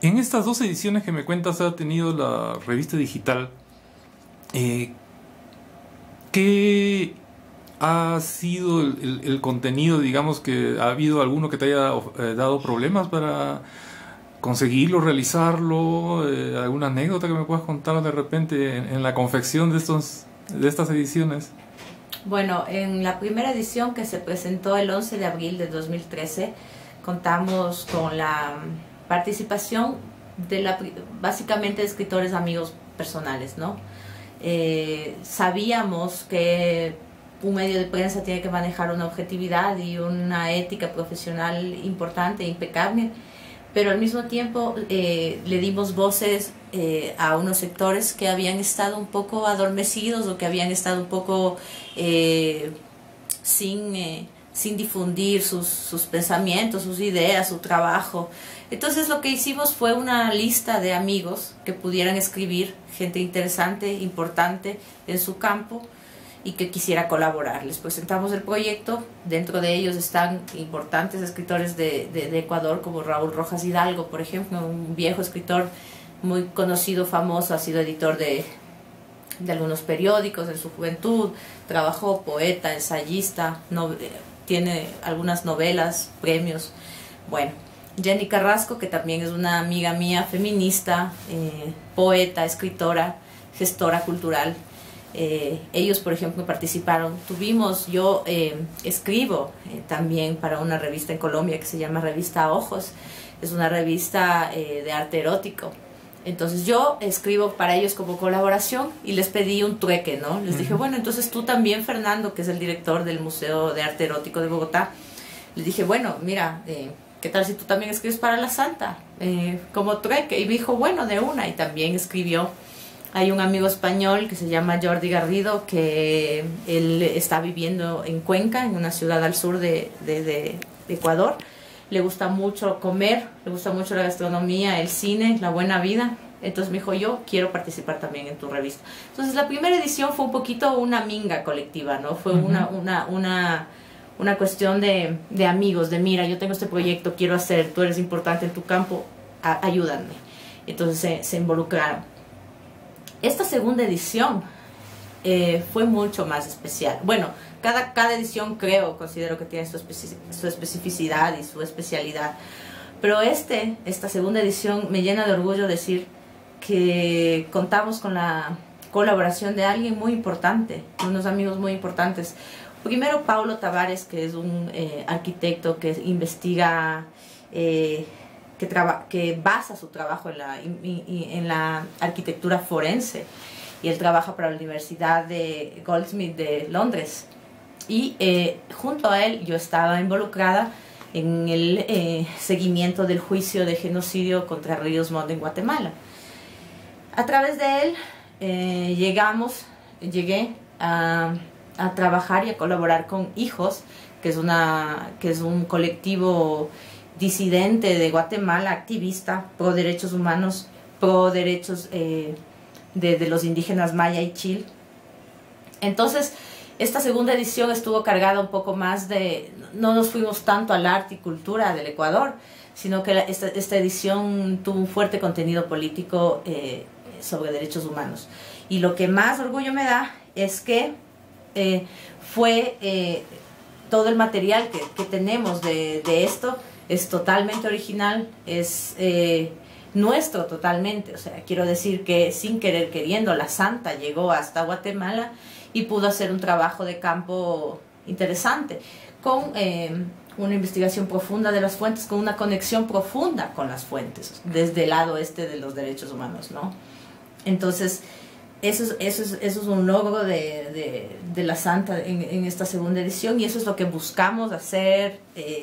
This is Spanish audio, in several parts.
En estas dos ediciones que me cuentas ha tenido la revista digital, ¿qué ha sido el contenido? Digamos que ha habido alguno que te haya dado problemas para conseguirlo, realizarlo, alguna anécdota que me puedas contar de repente en la confección de estas ediciones. Bueno, en la primera edición que se presentó el 11 de abril de 2013, contamos con la participación de básicamente de escritores amigos personales, ¿no? Sabíamos que un medio de prensa tiene que manejar una objetividad y una ética profesional importante e impecable, pero al mismo tiempo le dimos voces a unos sectores que habían estado un poco adormecidos o que habían estado un poco sin difundir sus pensamientos, sus ideas, su trabajo. Entonces lo que hicimos fue una lista de amigos que pudieran escribir, gente interesante, importante en su campo y que quisiera colaborar. Les presentamos el proyecto, dentro de ellos están importantes escritores de Ecuador como Raúl Rojas Hidalgo, por ejemplo, un viejo escritor muy conocido, famoso, ha sido editor de algunos periódicos en su juventud, trabajó poeta, ensayista, tiene algunas novelas, premios. Bueno, Jenny Carrasco, que también es una amiga mía, feminista, poeta, escritora, gestora cultural. Ellos, por ejemplo, participaron. Yo escribo también para una revista en Colombia que se llama Revista Ojos. Es una revista de arte erótico. Entonces yo escribo para ellos como colaboración y les pedí un trueque, ¿no? Les dije, bueno, entonces tú también, Fernando, que es el director del Museo de Arte Erótico de Bogotá, les dije, bueno, mira, ¿qué tal si tú también escribes para La Santa? Como trueque. Y me dijo, bueno, de una. Y también escribió. Hay un amigo español que se llama Jordi Garrido, que él está viviendo en Cuenca, en una ciudad al sur de Ecuador. Le gusta mucho comer, le gusta mucho la gastronomía, el cine, la buena vida. Entonces me dijo, yo quiero participar también en tu revista. Entonces la primera edición fue un poquito una minga colectiva, ¿no? Fue una cuestión de amigos, de mira, yo tengo este proyecto, quiero hacer, tú eres importante en tu campo, ayúdame. Entonces se involucraron. Esta segunda edición fue mucho más especial. Bueno, cada edición considero que tiene su especificidad y su especialidad. Pero esta segunda edición me llena de orgullo decir que contamos con la colaboración de alguien muy importante, de unos amigos muy importantes. Primero, Paulo Tavares, que es un arquitecto que investiga, que basa su trabajo en la arquitectura forense, y él trabaja para la Universidad de Goldsmith de Londres. Y junto a él yo estaba involucrada en el seguimiento del juicio de genocidio contra Ríos Montt en Guatemala. A través de él llegué a trabajar y a colaborar con Hijos, que es un colectivo disidente de Guatemala, activista, pro derechos humanos, pro derechos de los indígenas maya y chil. Entonces, esta segunda edición estuvo cargada un poco más no nos fuimos tanto al arte y cultura del Ecuador, sino que esta edición tuvo un fuerte contenido político sobre derechos humanos. Y lo que más orgullo me da es que todo el material que tenemos de esto es totalmente original, es nuestro totalmente. O sea, quiero decir que sin querer queriendo, La Santa llegó hasta Guatemala y pudo hacer un trabajo de campo interesante, con una investigación profunda de las fuentes, con una conexión profunda con las fuentes, desde el lado de los derechos humanos, ¿no? Entonces, eso es un logro de La Santa en esta segunda edición, y eso es lo que buscamos hacer,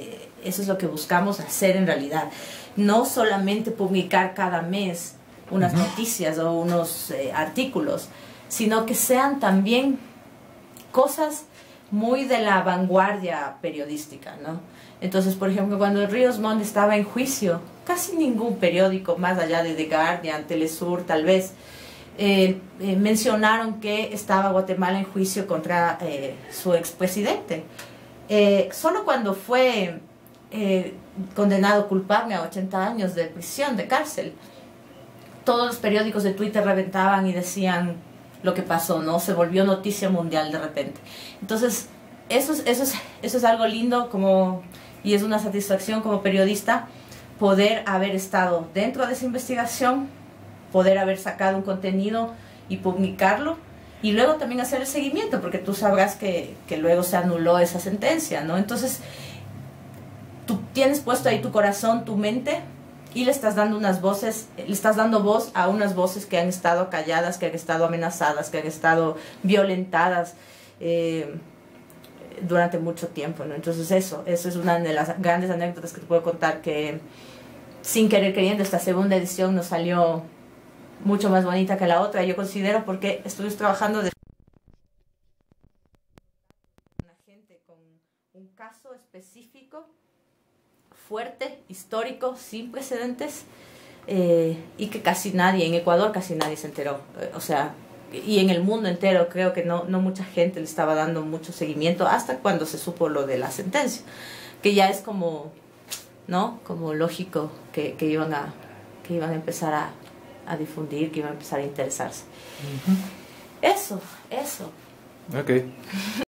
en realidad. No solamente publicar cada mes unas noticias o unos artículos, sino que sean también cosas muy de la vanguardia periodística, ¿no? Entonces, por ejemplo, cuando Ríos Montt estaba en juicio, casi ningún periódico, más allá de The Guardian, Telesur, tal vez, mencionaron que estaba Guatemala en juicio contra su expresidente. Solo cuando fue condenado culpable a 80 años de prisión, de cárcel. Todos los periódicos de Twitter reventaban y decían lo que pasó, ¿no? Se volvió noticia mundial de repente. Entonces, eso es algo lindo y es una satisfacción como periodista poder haber estado dentro de esa investigación, poder haber sacado un contenido y publicarlo, y luego también hacer el seguimiento, porque tú sabrás que luego se anuló esa sentencia, ¿no? Entonces, tú tienes puesto ahí tu corazón, tu mente, y le estás dando voz a unas voces que han estado calladas, que han estado amenazadas, que han estado violentadas durante mucho tiempo, ¿no? Entonces eso es una de las grandes anécdotas que te puedo contar, que sin querer queriendo esta segunda edición nos salió mucho más bonita que la otra, yo considero, porque estuvimos trabajando de una gente con un caso específico, fuerte, histórico, sin precedentes, y que casi nadie, en Ecuador casi nadie se enteró, o sea, y en el mundo entero creo que no mucha gente le estaba dando mucho seguimiento hasta cuando se supo lo de la sentencia, que ya es como, ¿no? Como lógico que iban a empezar a difundir, que iban a empezar a interesarse. Eso. Ok.